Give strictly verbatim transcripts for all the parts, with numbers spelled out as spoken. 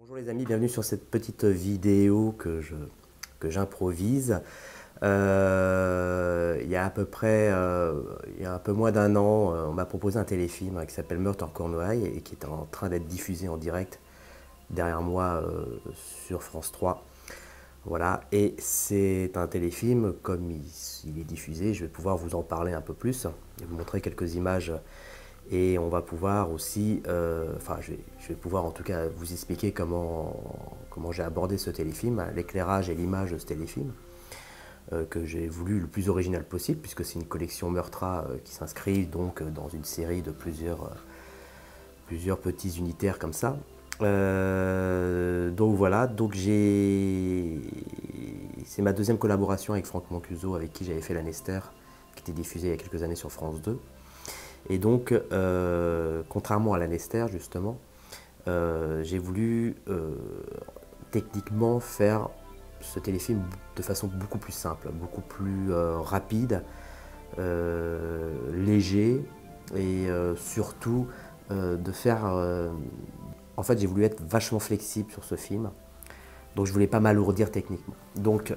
Bonjour les amis, bienvenue sur cette petite vidéo que je, que j'improvise. Euh, il y a à peu près, euh, il y a un peu moins d'un an, euh, on m'a proposé un téléfilm qui s'appelle Meurtre en Cornouailles et qui est en train d'être diffusé en direct derrière moi euh, sur France trois. Voilà, et c'est un téléfilm, comme il, il est diffusé, je vais pouvoir vous en parler un peu plus, et vous montrer quelques images. Et on va pouvoir aussi, euh, enfin je vais, je vais pouvoir en tout cas vous expliquer comment, comment j'ai abordé ce téléfilm, l'éclairage et l'image de ce téléfilm, euh, que j'ai voulu le plus original possible, puisque c'est une collection Meurtra euh, qui s'inscrit donc dans une série de plusieurs, euh, plusieurs petits unitaires comme ça. Euh, donc voilà, donc j'ai, c'est ma deuxième collaboration avec Franck Mancuso, avec qui j'avais fait La Nester, qui était diffusée il y a quelques années sur France deux. Et donc, euh, contrairement à La Nester, justement, euh, j'ai voulu euh, techniquement faire ce téléfilm de façon beaucoup plus simple, beaucoup plus euh, rapide, euh, léger, et euh, surtout euh, de faire... Euh, en fait, j'ai voulu être vachement flexible sur ce film, donc je voulais pas m'alourdir techniquement. Donc,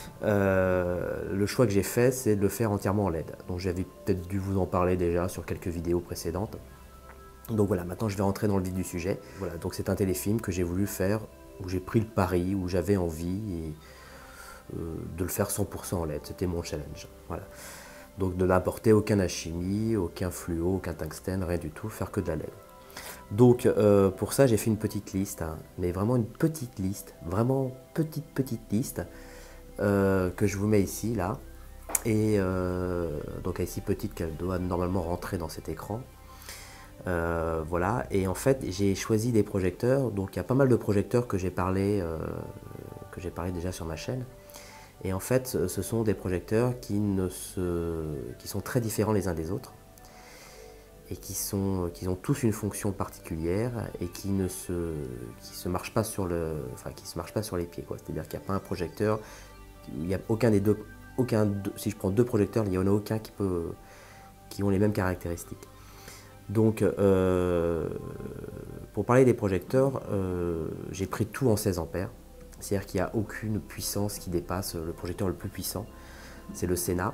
euh, le choix que j'ai fait, c'est de le faire entièrement en L E D. Donc j'avais peut-être dû vous en parler déjà sur quelques vidéos précédentes. Donc voilà, maintenant je vais rentrer dans le vif du sujet. Voilà, donc c'est un téléfilm que j'ai voulu faire, où j'ai pris le pari, où j'avais envie et, euh, de le faire cent pour cent en L E D. C'était mon challenge. Voilà. Donc de n'apporter aucun alchimie, aucun fluo, aucun tungstène, rien du tout, faire que de la L E D. Donc euh, pour ça j'ai fait une petite liste, hein, mais vraiment une petite liste, vraiment petite petite liste, euh, que je vous mets ici, là. Et euh, donc elle est si petite qu'elle doit normalement rentrer dans cet écran. Euh, voilà, et en fait j'ai choisi des projecteurs, donc il y a pas mal de projecteurs que j'ai parlé, euh, que j'ai parlé déjà sur ma chaîne. Et en fait ce sont des projecteurs qui, ne se, qui sont très différents les uns des autres. Et qui, sont, qui ont tous une fonction particulière et qui ne se, qui se marchent pas sur le, enfin qui se marchent pas sur les pieds, quoi. C'est-à-dire qu'il n'y a pas un projecteur, il n'y a aucun des deux, aucun, si je prends deux projecteurs, il n'y en a aucun qui peut, qui ont les mêmes caractéristiques. Donc, euh, pour parler des projecteurs, euh, j'ai pris tout en seize ampères, c'est-à-dire qu'il n'y a aucune puissance qui dépasse le projecteur le plus puissant, c'est le Sena.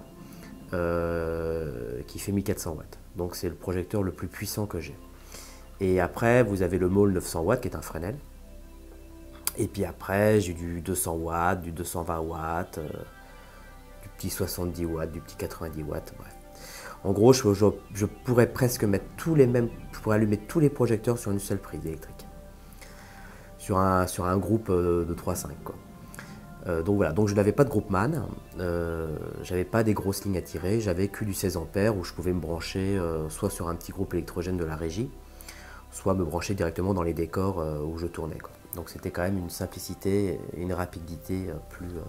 Euh, qui fait mille quatre cents watts. Donc c'est le projecteur le plus puissant que j'ai. Et après, vous avez le Mole neuf cents watts qui est un Fresnel. Et puis après, j'ai du deux cents watts, du deux cent vingt watts, euh, du petit soixante-dix watts, du petit quatre-vingt-dix watts, bref. En gros, je, je, je pourrais presque mettre tous les mêmes, je pourrais allumer tous les projecteurs sur une seule prise électrique. Sur un, sur un groupe de trois cinq, quoi. Euh, donc voilà, donc je n'avais pas de Groupman, euh, j'avais pas des grosses lignes à tirer, j'avais que du seize ampères où je pouvais me brancher euh, soit sur un petit groupe électrogène de la régie, soit me brancher directement dans les décors euh, où je tournais, quoi. Donc c'était quand même une simplicité et une rapidité euh, plus... Euh...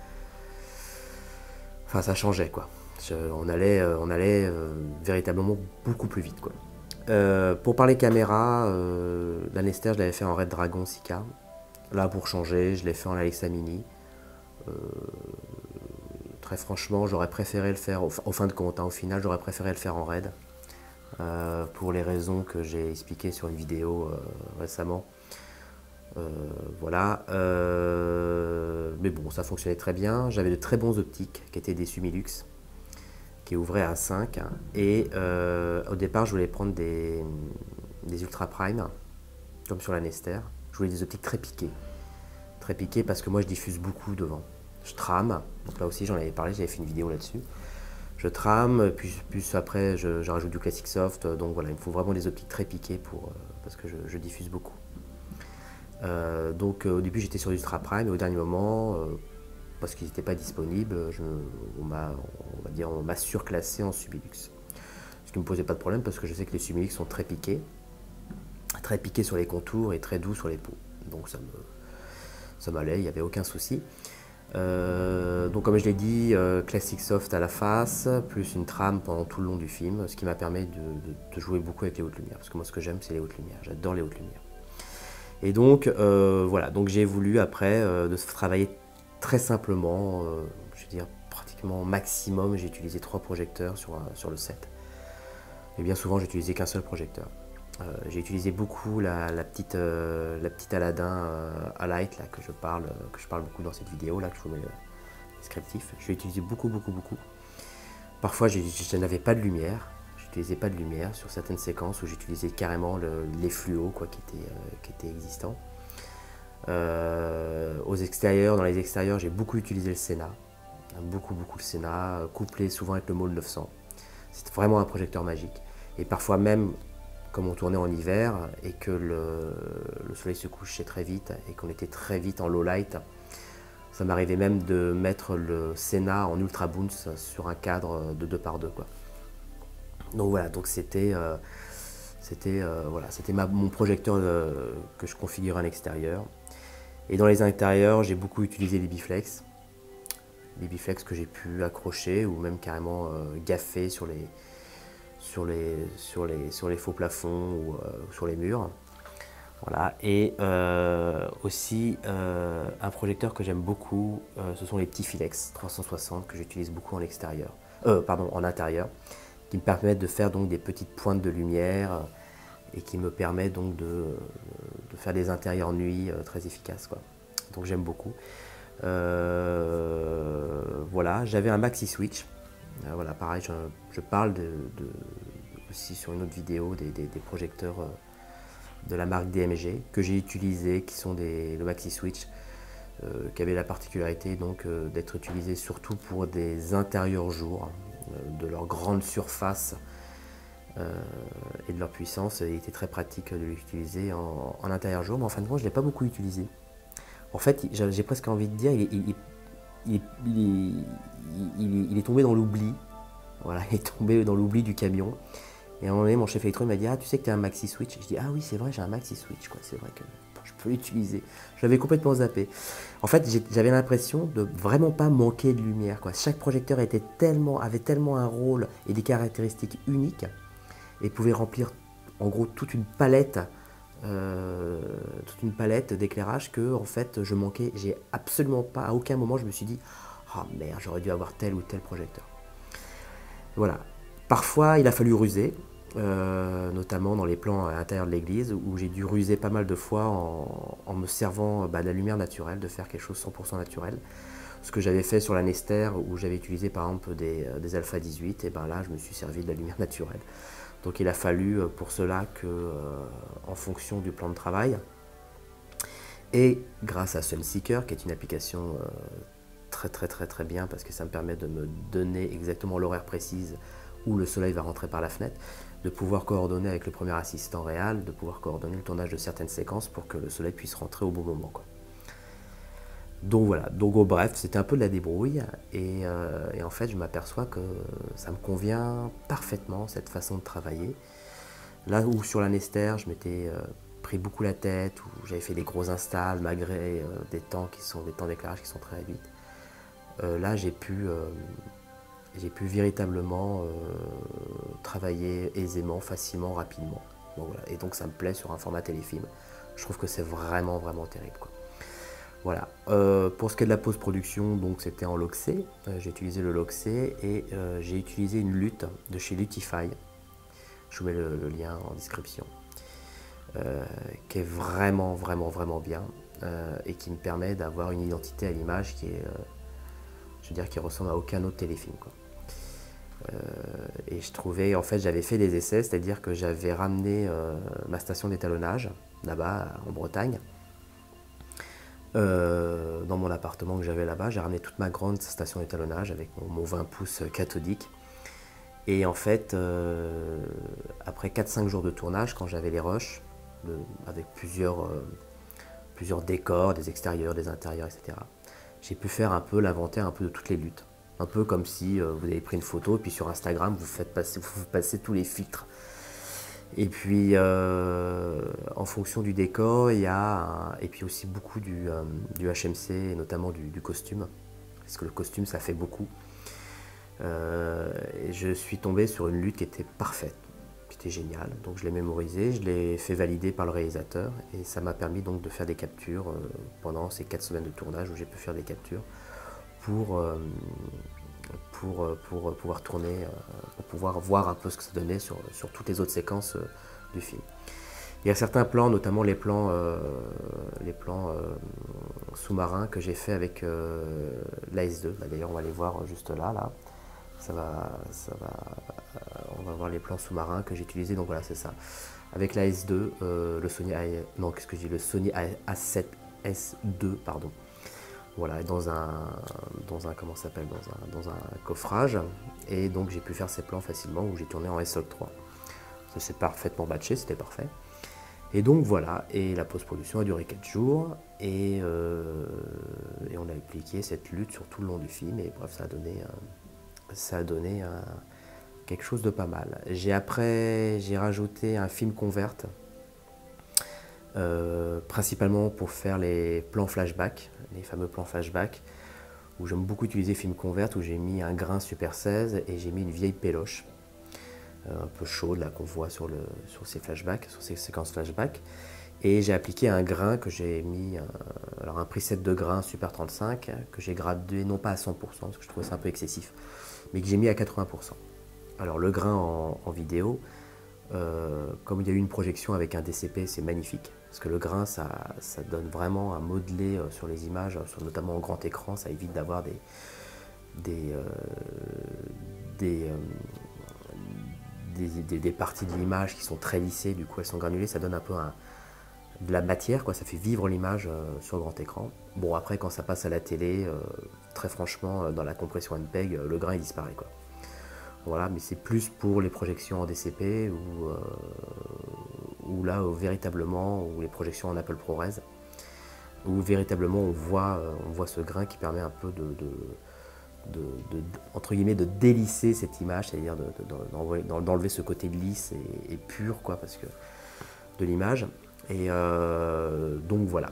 Enfin ça changeait, quoi. Je, on allait, euh, on allait euh, véritablement beaucoup plus vite, quoi. Euh, pour parler caméra, euh, la Nester je l'avais fait en Red Dragon six K. Là pour changer, je l'ai fait en Alexa Mini. Euh, très franchement, j'aurais préféré le faire, au, au fin de compte, hein, au final, j'aurais préféré le faire en RAID, euh, pour les raisons que j'ai expliquées sur une vidéo euh, récemment. Euh, voilà, euh, mais bon, ça fonctionnait très bien. J'avais de très bons optiques qui étaient des Sumilux, qui ouvraient à cinq, hein, et euh, au départ, je voulais prendre des, des Ultra Prime, comme sur la Nester. Je voulais des optiques très piquées. Très piqué parce que moi je diffuse beaucoup devant. Je trame, donc là aussi j'en avais parlé, j'avais fait une vidéo là-dessus. Je trame, puis, puis après je, je rajoute du Classic Soft, donc voilà, il me faut vraiment des optiques très piquées pour, euh, parce que je, je diffuse beaucoup. Euh, donc euh, au début j'étais sur du Ultra Prime, et au dernier moment, euh, parce qu'ils n'étaient pas disponibles, je, on m'a on va dire, on m'a surclassé en Sumilux. Ce qui ne me posait pas de problème parce que je sais que les Sumilux sont très piqués, très piqués sur les contours et très doux sur les peaux. Donc ça me... ça m'allait, il n'y avait aucun souci. Euh, donc comme je l'ai dit, euh, Classic Soft à la face, plus une trame pendant tout le long du film, ce qui m'a permis de, de, de jouer beaucoup avec les hautes lumières, parce que moi ce que j'aime c'est les hautes lumières, j'adore les hautes lumières. Et donc euh, voilà, donc j'ai voulu après euh, de travailler très simplement, euh, je veux dire pratiquement maximum, j'ai utilisé trois projecteurs sur, un, sur le set. Et bien souvent j'ai utilisé qu'un seul projecteur. Euh, j'ai utilisé beaucoup la, la petite, euh, la petite Aladdin euh, Alight là, que, je parle, que je parle beaucoup dans cette vidéo, là, que je vous mets le descriptif. Je l'ai utilisé beaucoup, beaucoup, beaucoup. Parfois, je n'avais pas de lumière. J'utilisais pas de lumière sur certaines séquences où j'utilisais carrément le, les fluos quoi, qui, étaient, euh, qui étaient existants. Euh, aux extérieurs, dans les extérieurs, j'ai beaucoup utilisé le Sénat. Beaucoup, beaucoup le Sénat, couplé souvent avec le Mole neuf cents. C'est vraiment un projecteur magique. Et parfois même, comme on tournait en hiver et que le, le soleil se couchait très vite et qu'on était très vite en low light, ça m'arrivait même de mettre le Sénat en ultra bounce sur un cadre de deux par deux quoi. Donc voilà, donc c'était euh, c'était euh, voilà, c'était mon projecteur euh, que je configurais à l'extérieur. Et dans les intérieurs, j'ai beaucoup utilisé les biflex, les biflex que j'ai pu accrocher ou même carrément euh, gaffer sur les sur les sur les sur les faux plafonds ou euh, sur les murs. Voilà. Et euh, aussi euh, un projecteur que j'aime beaucoup, euh, ce sont les petits Filex trois cent soixante que j'utilise beaucoup en extérieur, euh, pardon, en intérieur, qui me permettent de faire donc des petites pointes de lumière et qui me permet donc de, de faire des intérieurs nuit euh, très efficaces quoi. Donc j'aime beaucoup. Euh, voilà, j'avais un maxi switch. Euh, voilà, pareil, je, je parle de, de, aussi sur une autre vidéo des, des, des projecteurs euh, de la marque D M G que j'ai utilisé, qui sont des le maxi switch, euh, qui avaient la particularité donc euh, d'être utilisés surtout pour des intérieurs jour, euh, de leur grande surface euh, et de leur puissance. Il était très pratique de l'utiliser en, en intérieur jour, mais en fin de compte, je ne l'ai pas beaucoup utilisé. En fait, j'ai presque envie de dire, il, il, il, il, il, il est tombé dans l'oubli. Voilà, il est tombé dans l'oubli du camion. Et à un moment donné, mon chef électro m'a dit « Ah, tu sais que tu as un maxi switch ?» Je dis « Ah oui, c'est vrai, j'ai un maxi switch, quoi. C'est vrai que je peux l'utiliser. » Je l'avais complètement zappé. En fait, j'avais l'impression de vraiment pas manquer de lumière, quoi. Chaque projecteur était tellement, avait tellement un rôle et des caractéristiques uniques et pouvait remplir en gros toute une palette Euh, toute une palette d'éclairage que en fait je manquais. J'ai absolument pas, à aucun moment je me suis dit ah oh, merde, j'aurais dû avoir tel ou tel projecteur. Voilà. Parfois il a fallu ruser, euh, notamment dans les plans à l'intérieur de l'église où j'ai dû ruser pas mal de fois en, en me servant bah, de la lumière naturelle, de faire quelque chose cent pour cent naturel. Ce que j'avais fait sur la Nester où j'avais utilisé par exemple des, des Alpha dix-huit, et ben là je me suis servi de la lumière naturelle. Donc il a fallu pour cela que, euh, en fonction du plan de travail, et grâce à Sunseeker, qui est une application euh, très très très très bien, parce que ça me permet de me donner exactement l'horaire précise où le soleil va rentrer par la fenêtre, de pouvoir coordonner avec le premier assistant réel, de pouvoir coordonner le tournage de certaines séquences pour que le soleil puisse rentrer au bon moment, quoi. Donc voilà, donc oh, bref, c'était un peu de la débrouille et, euh, et en fait je m'aperçois que ça me convient parfaitement cette façon de travailler. Là où sur la Nester je m'étais euh, pris beaucoup la tête, où j'avais fait des gros installs malgré euh, des temps qui sont des temps d'éclairage qui sont très réduits. Euh, là j'ai pu, euh, j'ai pu véritablement euh, travailler aisément, facilement, rapidement. Donc, voilà. Et donc ça me plaît sur un format téléfilm. Je trouve que c'est vraiment vraiment terrible, quoi. Voilà. Euh, pour ce qui est de la post-production, donc c'était en Loxé. Euh, j'ai utilisé le Loxé et euh, j'ai utilisé une lutte de chez Lutify. Je vous mets le, le lien en description. Euh, qui est vraiment, vraiment, vraiment bien euh, et qui me permet d'avoir une identité à l'image qui est, euh, je veux dire, qui ressemble à aucun autre téléfilm, quoi. Euh, et je trouvais, en fait, j'avais fait des essais, c'est-à-dire que j'avais ramené euh, ma station d'étalonnage là-bas en Bretagne. Euh, dans mon appartement que j'avais là-bas, j'ai ramené toute ma grande station d'étalonnage avec mon, mon vingt pouces cathodique. Et en fait, euh, après quatre cinq jours de tournage, quand j'avais les rushs, de, avec plusieurs, euh, plusieurs décors, des extérieurs, des intérieurs, et cetera, j'ai pu faire un peu l'inventaire un peu de toutes les luttes. Un peu comme si euh, vous avez pris une photo et puis sur Instagram, vous faites passer, vous passez tous les filtres. Et puis, euh, en fonction du décor, il y a, un, et puis aussi beaucoup du, euh, du H M C, et notamment du, du costume, parce que le costume, ça fait beaucoup. Euh, et je suis tombé sur une lutte qui était parfaite, qui était géniale. Donc je l'ai mémorisée, je l'ai fait valider par le réalisateur, et ça m'a permis donc de faire des captures euh, pendant ces quatre semaines de tournage où j'ai pu faire des captures pour... Euh, Pour, pour, pouvoir tourner, pour pouvoir voir un peu ce que ça donnait sur, sur toutes les autres séquences du film. Il y a certains plans, notamment les plans, euh, les plans euh, sous-marins que j'ai fait avec euh, l'A S deux. Bah, d'ailleurs, on va les voir juste là, là. Ça va, ça va, euh, on va voir les plans sous-marins que j'ai utilisés. Donc voilà, c'est ça. Avec l'A S deux, euh, le Sony A, non, qu'est-ce que je dis, le Sony A sept S deux, pardon. Voilà, dans un, dans un, comment ça s'appelle, dans un, dans un coffrage. Et donc j'ai pu faire ces plans facilement où j'ai tourné en S log trois. Ça s'est parfaitement matché, c'était parfait. Et donc voilà, et la post-production a duré quatre jours, et, euh, et on a appliqué cette lutte sur tout le long du film, et bref, ça a donné, euh, ça a donné euh, quelque chose de pas mal. J'ai après, j'ai rajouté un film convert, euh, principalement pour faire les plans flashback, les fameux plans flashback, où j'aime beaucoup utiliser film convert, où j'ai mis un grain Super seize, et j'ai mis une vieille péloche, un peu chaude là qu'on voit sur, le, sur ces flashbacks, sur ces séquences flashback. Et j'ai appliqué un grain que j'ai mis, un, alors un preset de grain Super trente-cinq que j'ai gradé non pas à cent pour cent parce que je trouvais ça un peu excessif, mais que j'ai mis à quatre-vingts pour cent. Alors le grain en, en vidéo, euh, comme il y a eu une projection avec un D C P, c'est magnifique parce que le grain ça, ça donne vraiment un modelé sur les images, sur, notamment en grand écran, ça évite d'avoir des des, euh, des euh, Des, des, des parties de l'image qui sont très lissées, du coup elles sont granulées, ça donne un peu un, de la matière, quoi, ça fait vivre l'image euh, sur grand écran. Bon après quand ça passe à la télé, euh, très franchement, euh, dans la compression M P E G, euh, le grain il disparaît, quoi. Voilà, mais c'est plus pour les projections en D C P ou, euh, ou là où, véritablement, ou les projections en Apple ProRes, où véritablement on voit, euh, on voit ce grain qui permet un peu de, de De, de, entre guillemets de délisser cette image, c'est-à-dire d'enlever de, de, ce côté lisse et, et pur, quoi, parce que de l'image. Et euh, donc voilà.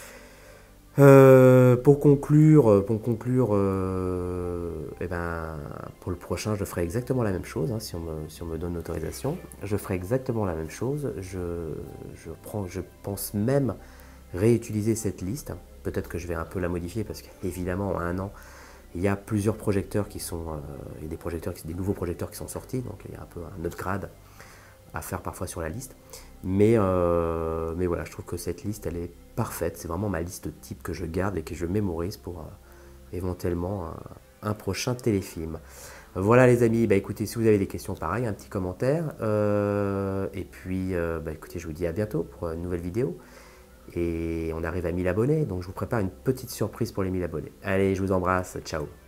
Euh, pour conclure, pour conclure, euh, eh ben, pour le prochain, je ferai exactement la même chose, hein, si on me, si on me donne l'autorisation. Je ferai exactement la même chose. Je, je, prends, je pense même réutiliser cette liste. Peut-être que je vais un peu la modifier parce qu'évidemment, en un an, il y a plusieurs projecteurs qui sont, euh, il y a des projecteurs, des nouveaux projecteurs qui sont sortis, donc il y a un peu un upgrade à faire parfois sur la liste. Mais, euh, mais voilà, je trouve que cette liste, elle est parfaite. C'est vraiment ma liste type que je garde et que je mémorise pour euh, éventuellement un, un prochain téléfilm. Voilà les amis, bah, écoutez, si vous avez des questions, pareil, un petit commentaire. Euh, et puis, euh, bah, écoutez, je vous dis à bientôt pour une nouvelle vidéo. Et on arrive à mille abonnés, donc je vous prépare une petite surprise pour les mille abonnés. Allez, je vous embrasse, ciao.